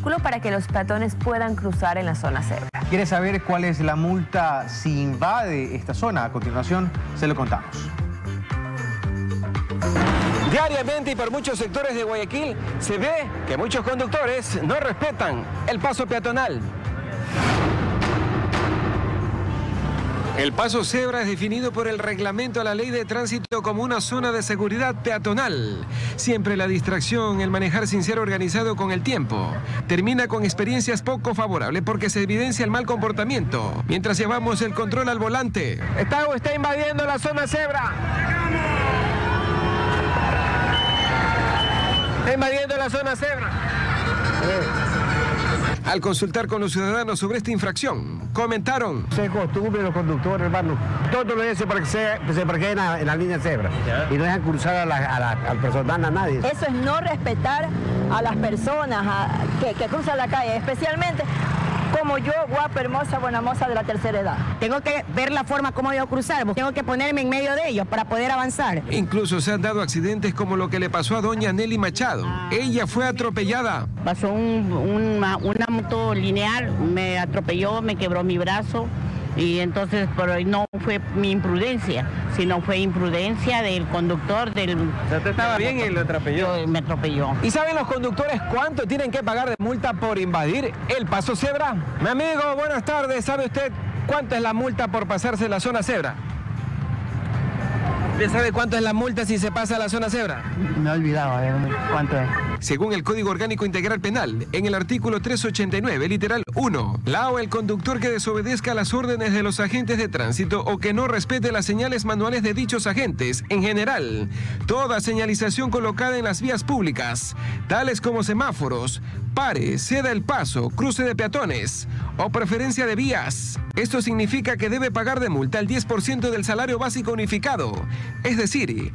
vehículo para que los peatones puedan cruzar en la zona cebra. ¿Quiere saber cuál es la multa si invade esta zona? A continuación se lo contamos. Diariamente y por muchos sectores de Guayaquil se ve que muchos conductores no respetan el paso peatonal. El paso cebra es definido por el reglamento a la ley de tránsito como una zona de seguridad peatonal. Siempre la distracción, el manejar sin ser organizado con el tiempo, termina con experiencias poco favorables porque se evidencia el mal comportamiento mientras llevamos el control al volante. Está invadiendo la zona cebra. Está invadiendo la zona cebra. Al consultar con los ciudadanos sobre esta infracción, comentaron: Se costumbre los conductores, hermano. Todos los días se parquean en la línea cebra. ¿Ya? Y no dejan cruzar al personal, a nadie. Eso es no respetar a las personas que cruzan la calle, especialmente como yo, guapa, hermosa, buena moza de la tercera edad. Tengo que ver la forma como yo cruzar, tengo que ponerme en medio de ellos para poder avanzar. Incluso se han dado accidentes como lo que le pasó a doña Nelly Machado. Ella fue atropellada. Pasó una moto lineal, me atropelló, me quebró mi brazo. Y entonces, pero no fue mi imprudencia, sino fue imprudencia del conductor del... O sea, ¿usted estaba bien y lo atropelló? Me atropelló. ¿Y saben los conductores cuánto tienen que pagar de multa por invadir el paso cebra? Mi amigo, buenas tardes. ¿Sabe usted cuánto es la multa por pasarse la zona cebra? ¿Usted sabe cuánto es la multa si se pasa la zona cebra? Me he olvidado, a ver, ¿cuánto es? Según el Código Orgánico Integral Penal, en el artículo 389, literal 1, la o el conductor que desobedezca las órdenes de los agentes de tránsito o que no respete las señales manuales de dichos agentes, en general, toda señalización colocada en las vías públicas, tales como semáforos, pare, ceda el paso, cruce de peatones o preferencia de vías. Esto significa que debe pagar de multa el 10% del salario básico unificado, es decir,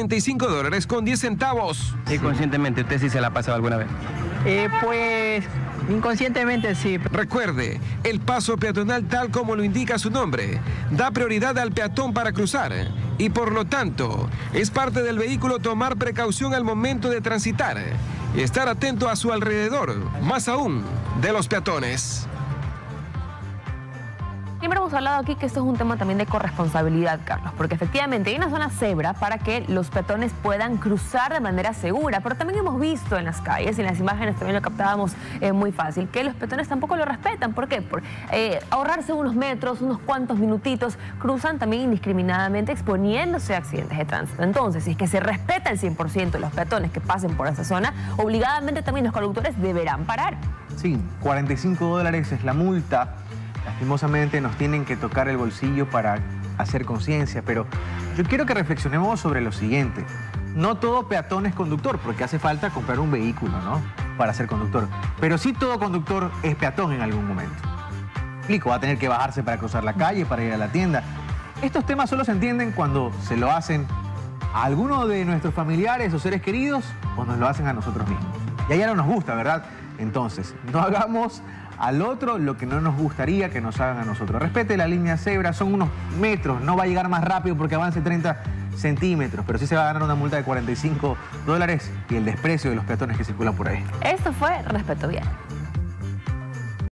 $45.10. ¿Y conscientemente usted sí se la ha pasado alguna vez? Pues inconscientemente sí. Recuerde, el paso peatonal, tal como lo indica su nombre, da prioridad al peatón para cruzar y por lo tanto es parte del vehículo tomar precaución al momento de transitar y estar atento a su alrededor, más aún de los peatones. Siempre hemos hablado aquí que esto es un tema también de corresponsabilidad, Carlos, porque efectivamente hay una zona cebra para que los peatones puedan cruzar de manera segura, pero también hemos visto en las calles y en las imágenes también lo captábamos muy fácil, que los peatones tampoco lo respetan. ¿Por qué? Por ahorrarse unos metros, unos cuantos minutitos, cruzan también indiscriminadamente exponiéndose a accidentes de tránsito. Entonces, si es que se respeta el 100% de los peatones que pasen por esa zona, obligadamente también los conductores deberán parar. Sí, $45 es la multa. Lastimosamente nos tienen que tocar el bolsillo para hacer conciencia, pero yo quiero que reflexionemos sobre lo siguiente. No todo peatón es conductor, porque hace falta comprar un vehículo, ¿no?, para ser conductor. Pero sí todo conductor es peatón en algún momento. Explico, va a tener que bajarse para cruzar la calle, para ir a la tienda. Estos temas solo se entienden cuando se lo hacen a alguno de nuestros familiares o seres queridos o nos lo hacen a nosotros mismos. Y allá no nos gusta, ¿verdad? Entonces, no hagamos al otro lo que no nos gustaría que nos hagan a nosotros. Respete la línea cebra, son unos metros, no va a llegar más rápido porque avance 30 centímetros, pero sí se va a ganar una multa de $45 y el desprecio de los peatones que circulan por ahí. Esto fue Respeto Vial.